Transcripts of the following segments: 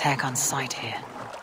tech on site here.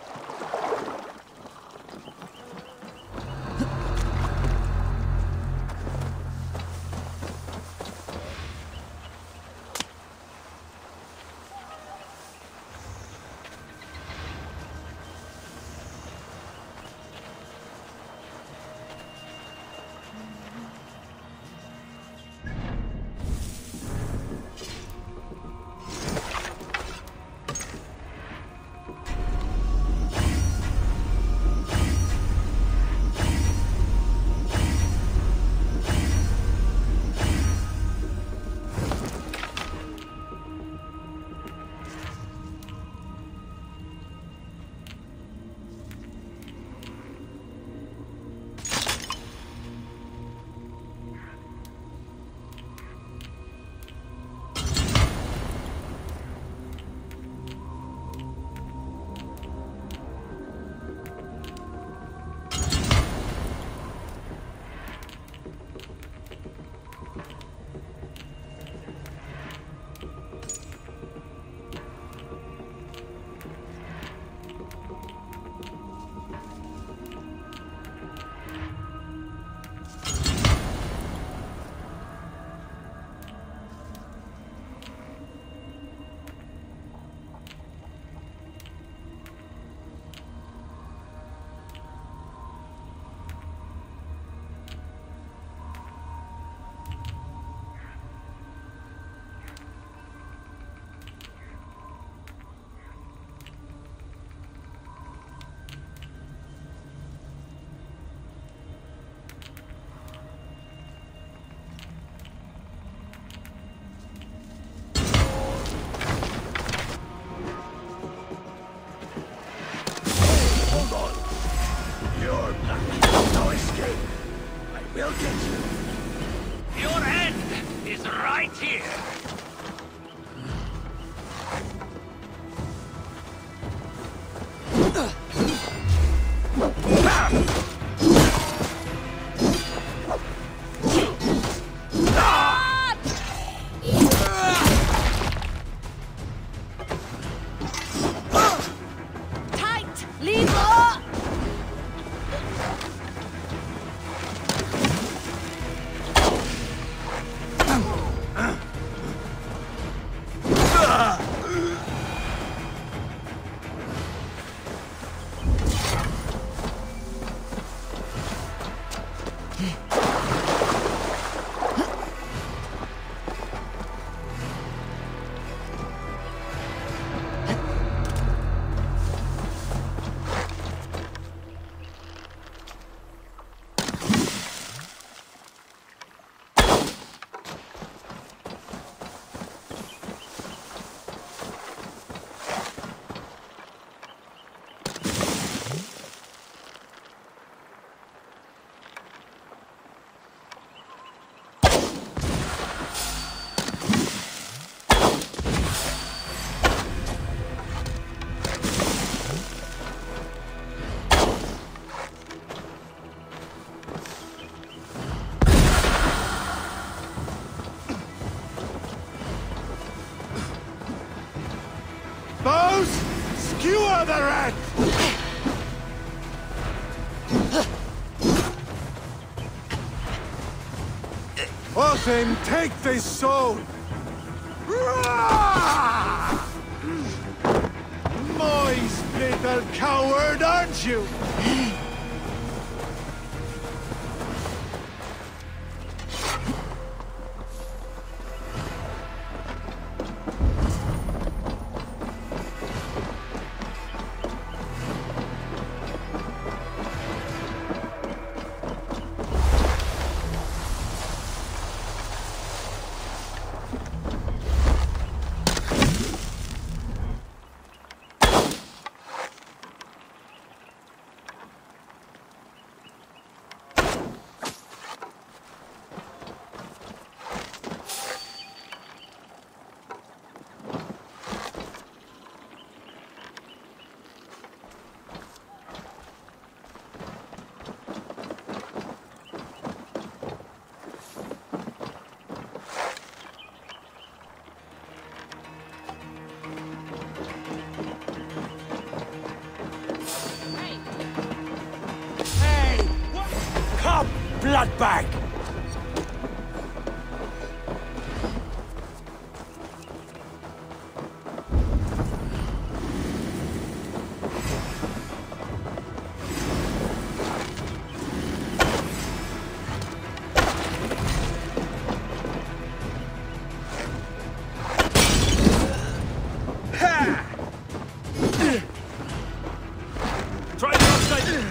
Skewer the rat! Othin, take this sword! Moist little coward, aren't you? bloodbag! Try the outside!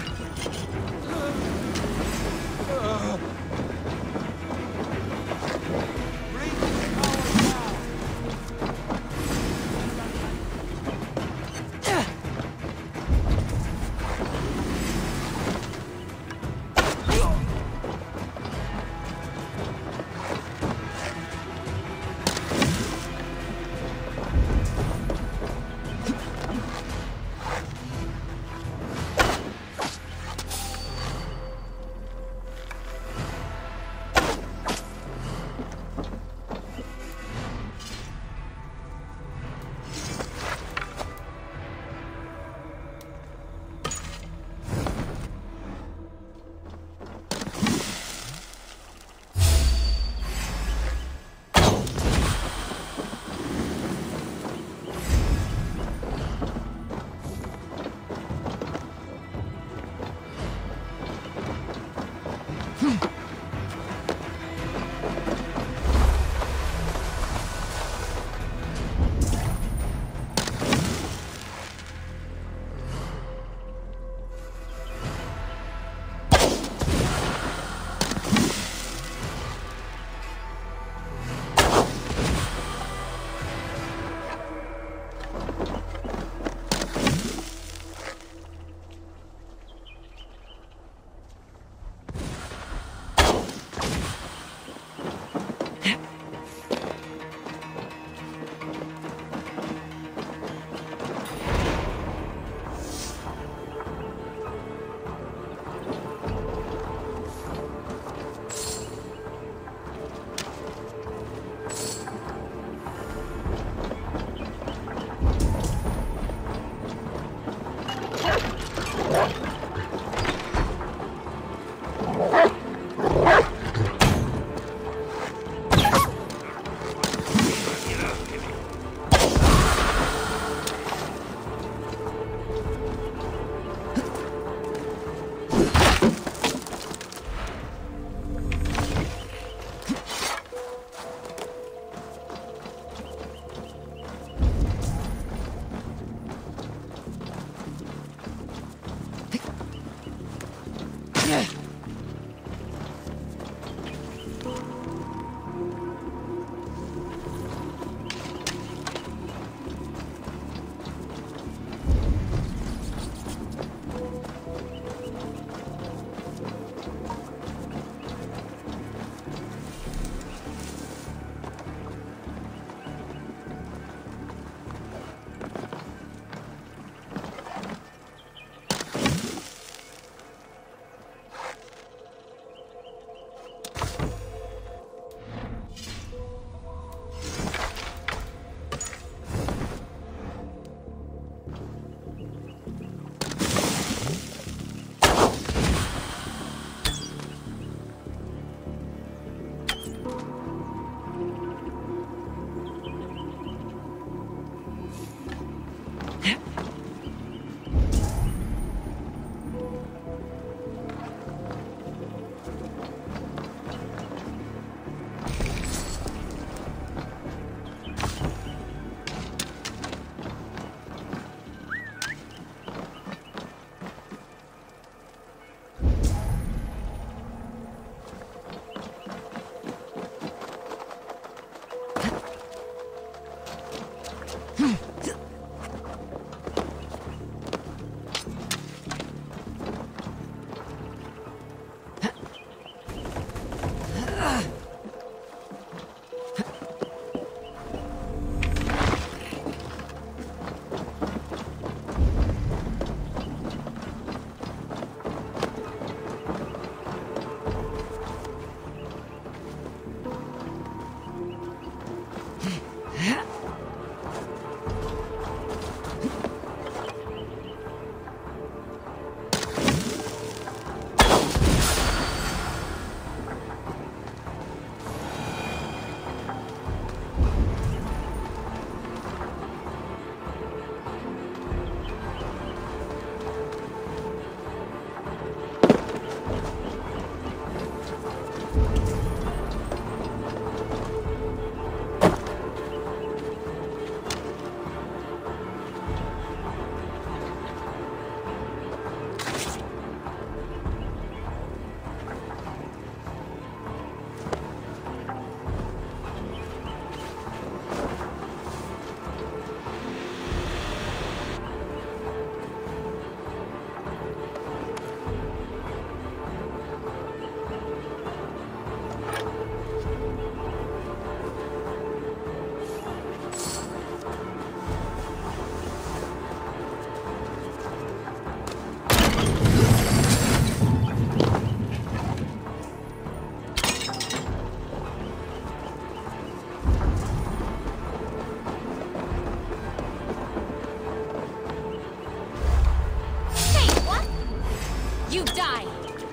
die!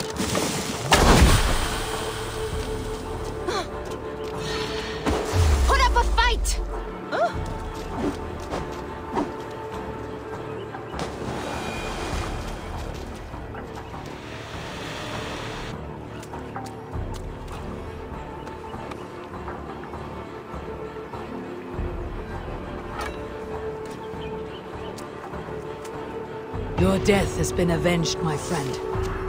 Put up a fight! Your death has been avenged, my friend.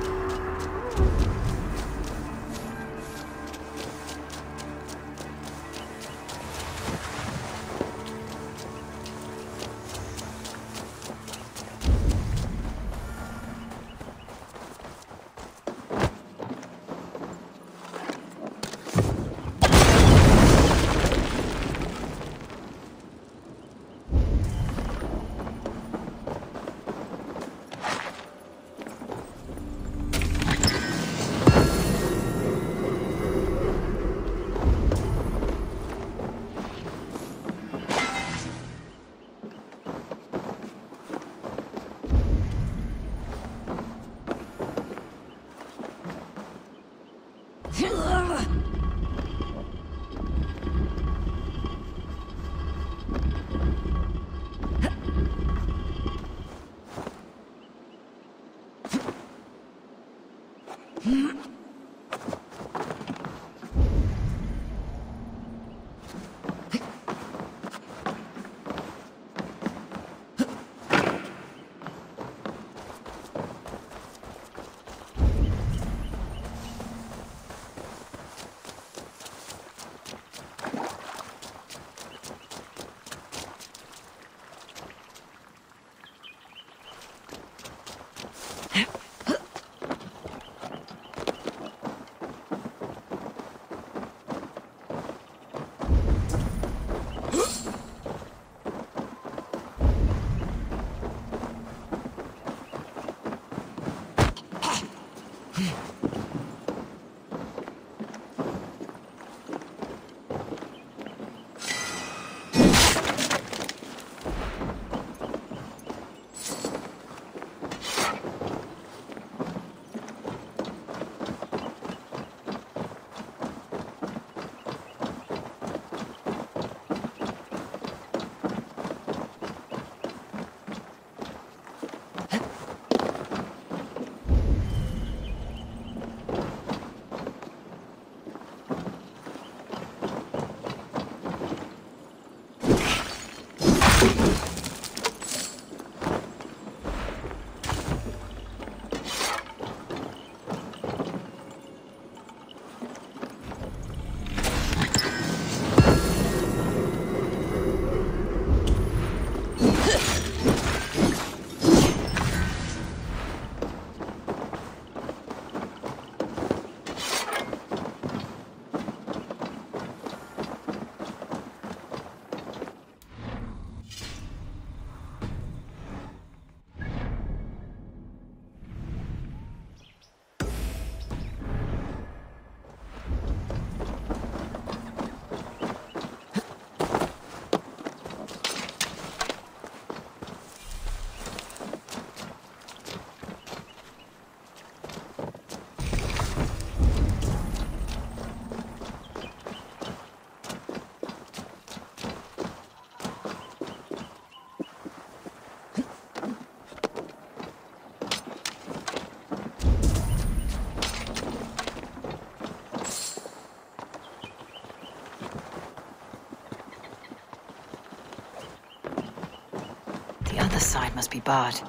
The other side must be barred.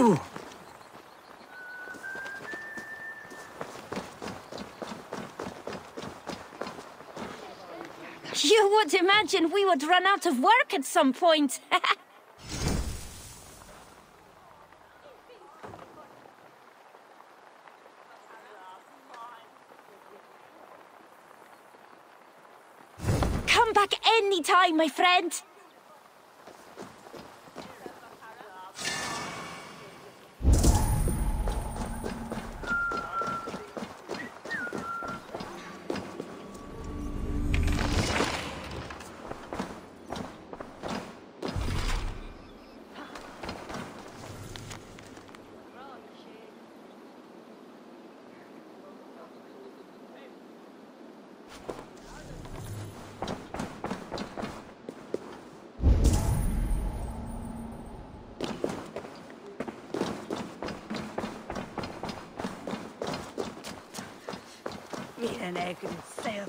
You would imagine we would run out of work at some point. Come back anytime, my friend. Eat an egg and sail.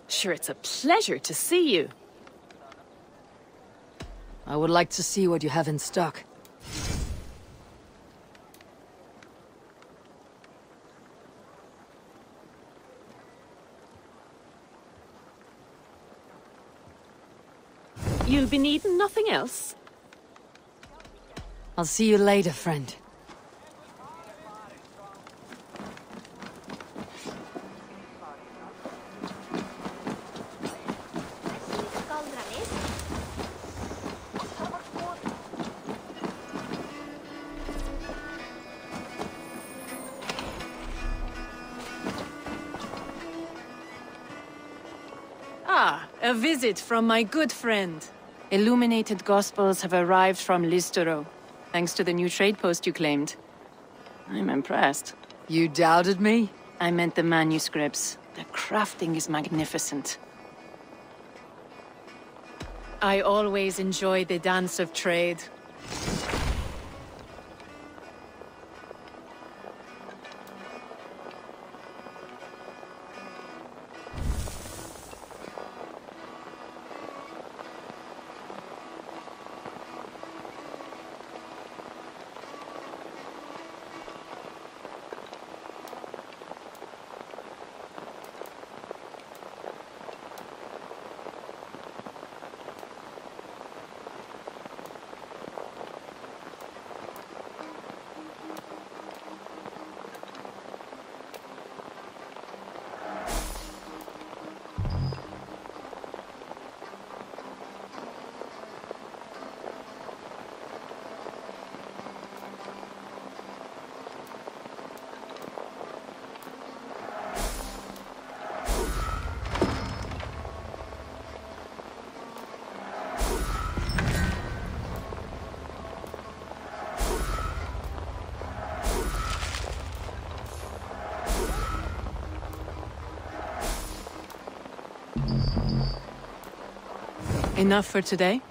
Sure, it's a pleasure to see you. I would like to see what you have in stock. You'll be needing nothing else? I'll see you later, friend. Ah, a visit from my good friend. Illuminated Gospels have arrived from Listero, thanks to the new trade post you claimed. I'm impressed. You doubted me? I meant the manuscripts. The crafting is magnificent. I always enjoy the dance of trade. Enough for today?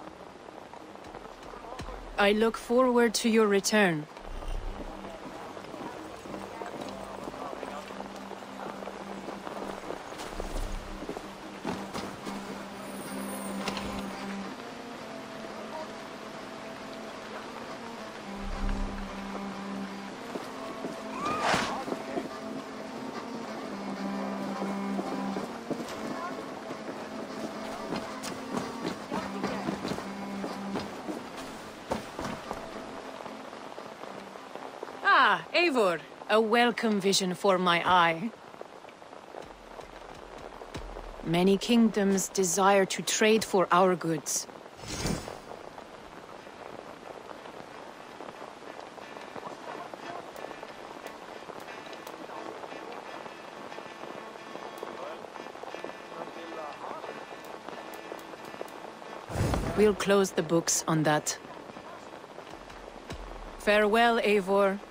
I look forward to your return. Ah, Eivor, a welcome vision for my eye. Many kingdoms desire to trade for our goods. We'll close the books on that. Farewell, Eivor.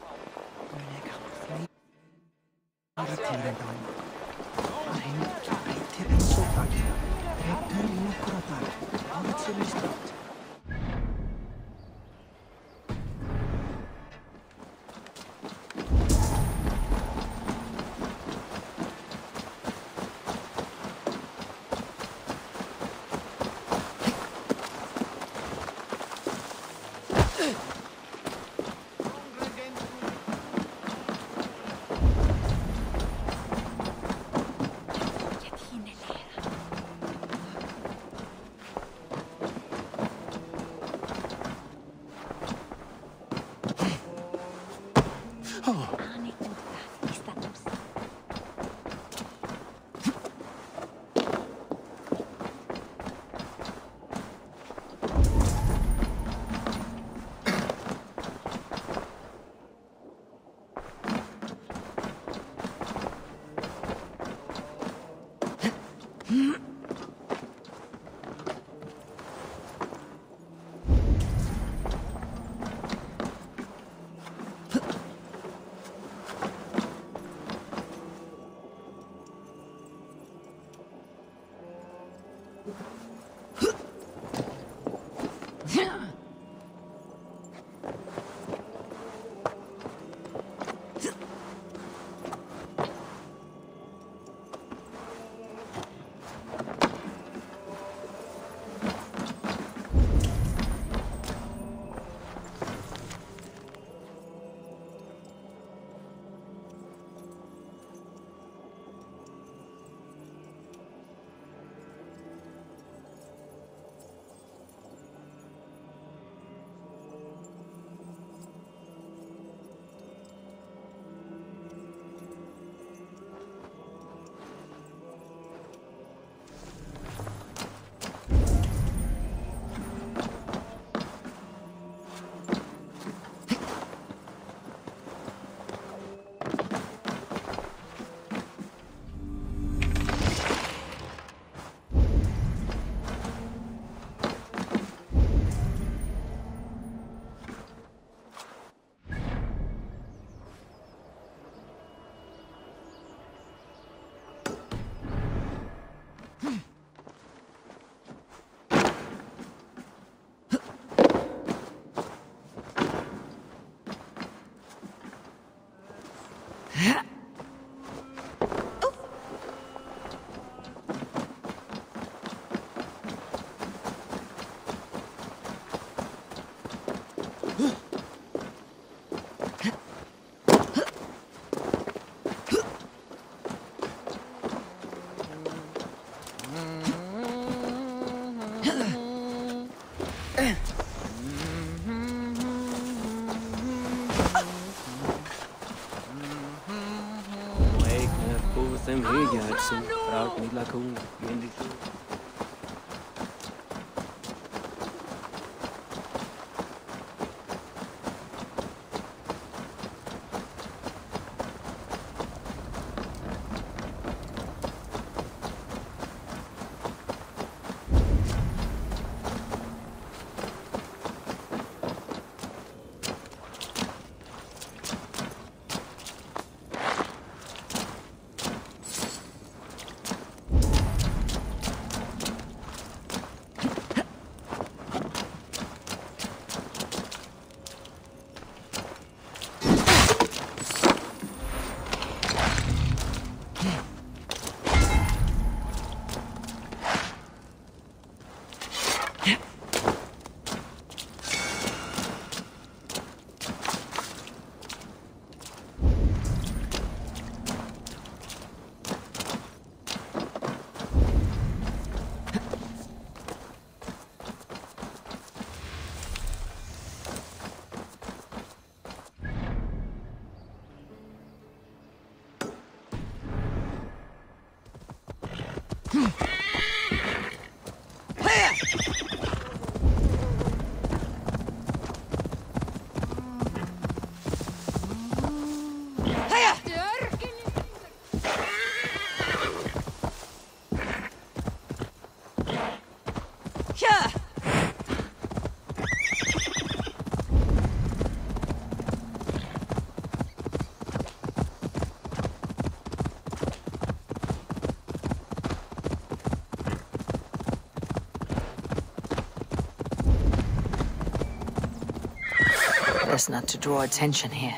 Best not to draw attention here.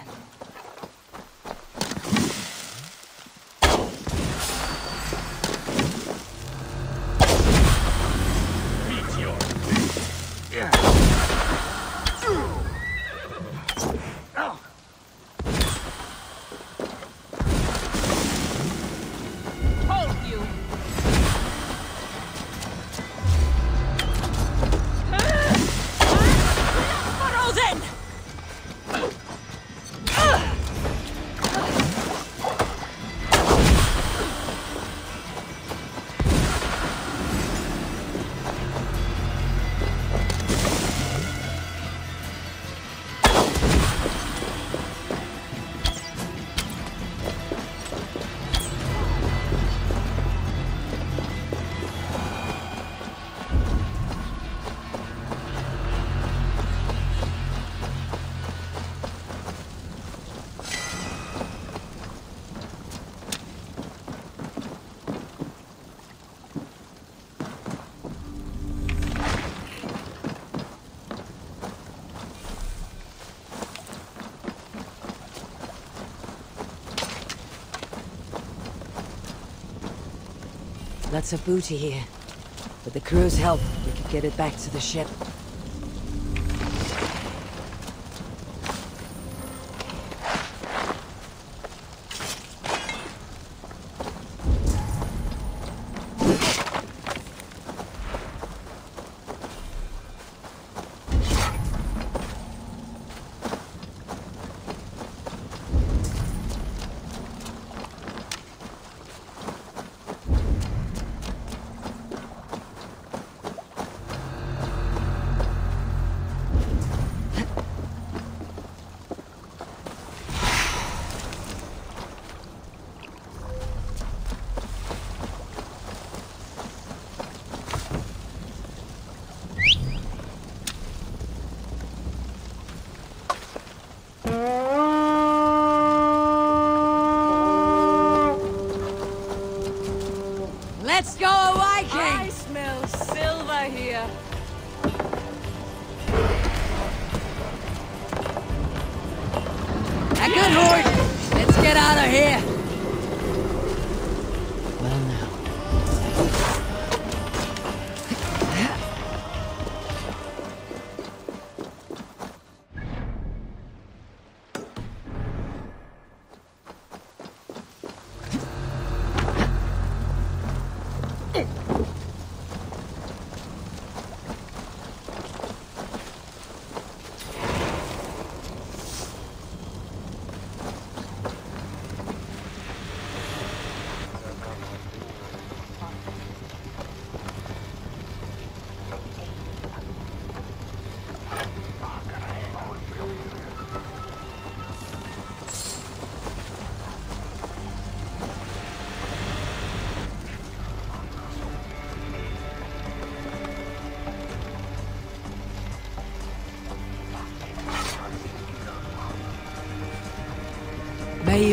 Lots of booty here. With the crew's help, we could get it back to the ship.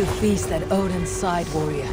feast at Odin's side, warrior.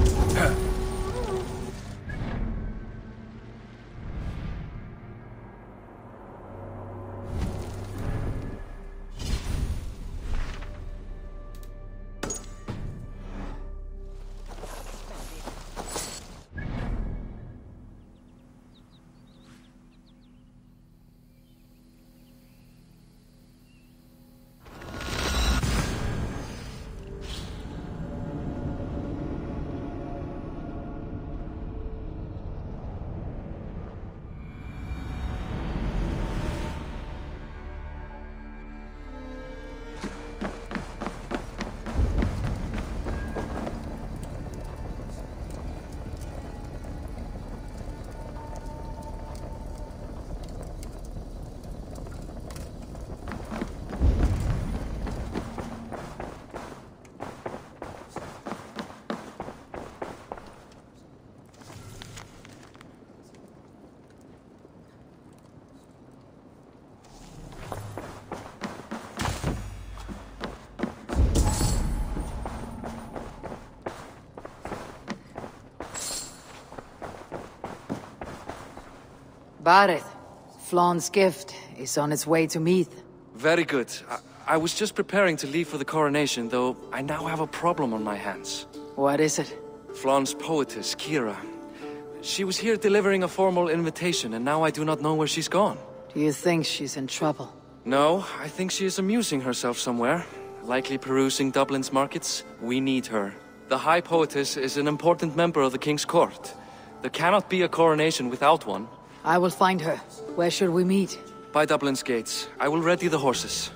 Bareth, Flawn's gift is on its way to Meath. Very good. I was just preparing to leave for the coronation, though I now have a problem on my hands. What is it? Flawn's poetess, Kira. She was here delivering a formal invitation, and now I do not know where she's gone. Do you think she's in trouble? No, I think she is amusing herself somewhere. Likely perusing Dublin's markets. We need her. The High Poetess is an important member of the King's Court. There cannot be a coronation without one. I will find her. Where should we meet? By Dublin's gates. I will ready the horses.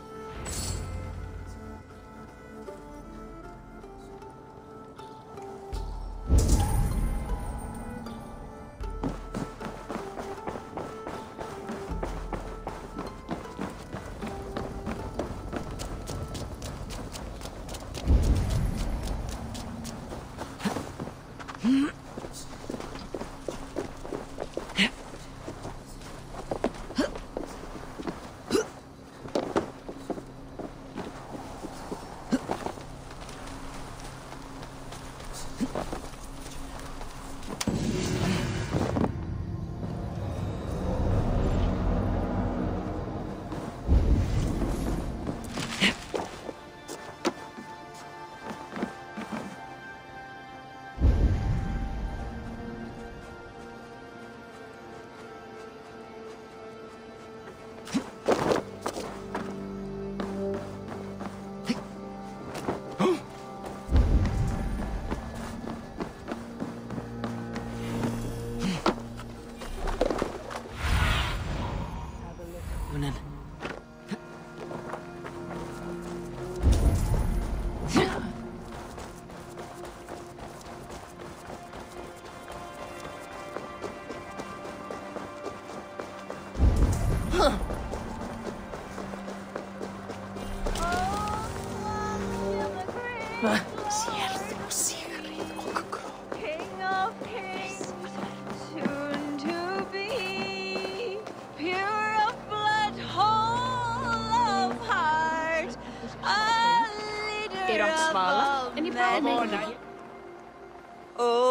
King of kings, soon to be, pure of blood, whole of heart, a leader of all men. Oh,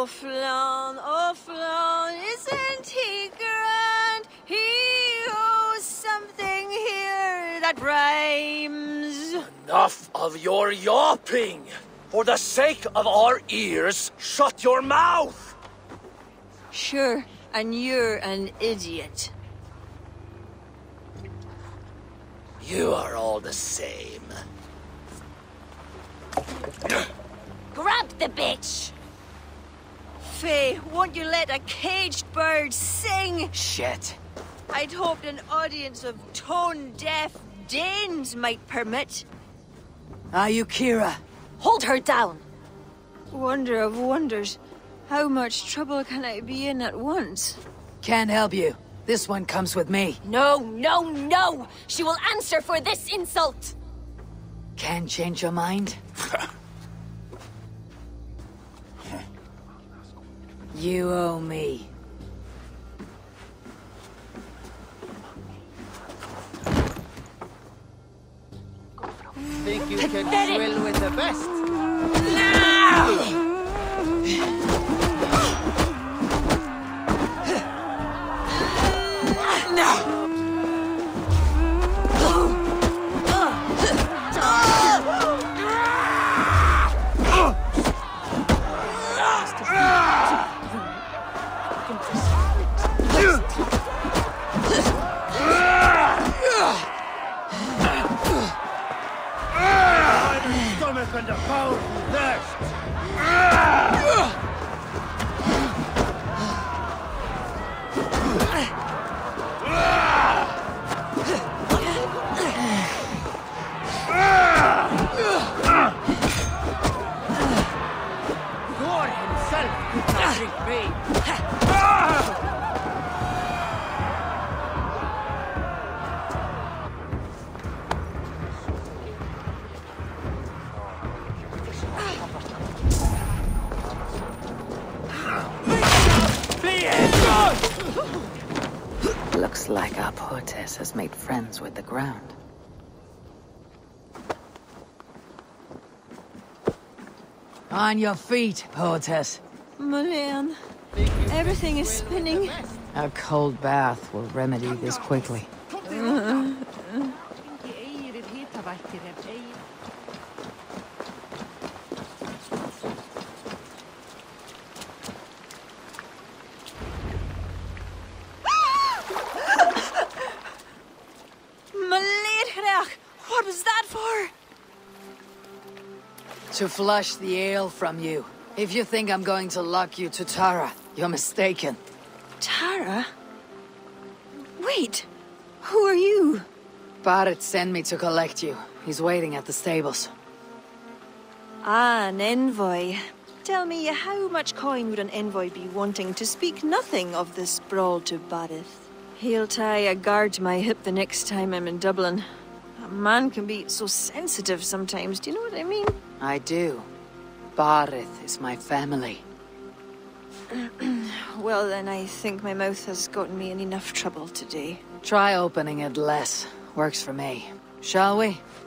Flawn, isn't he grand? He owes something here that rhymes. Enough of your yawping! For the sake of our ears, shut your mouth! Sure, and you're an idiot. You are all the same. Grab the bitch! Faye, won't you let a caged bird sing? Shit. I'd hoped an audience of tone-deaf Danes might permit. Are you Kira? Hold her down! Wonder of wonders. How much trouble can I be in at once? Can't help you. This one comes with me. No! She will answer for this insult! Can't change your mind? You owe me. Think you can drill with the best? Thor himself could not drink me. Looks like our Portes has made friends with the ground. On your feet, Portes. Mulan, everything is spinning. A cold bath will remedy this quickly. What was that for? To flush the ale from you. If you think I'm going to lock you to Tara, you're mistaken. Tara? Wait, who are you? Barret sent me to collect you. He's waiting at the stables. Ah, an envoy. Tell me, how much coin would an envoy be wanting to speak nothing of the sprawl to Barrett? He'll tie a guard to my hip the next time I'm in Dublin. A man can be so sensitive sometimes, do you know what I mean? I do. Barret is my family. Well then, I think my mouth has gotten me in enough trouble today. Try opening it less. Works for me. Shall we?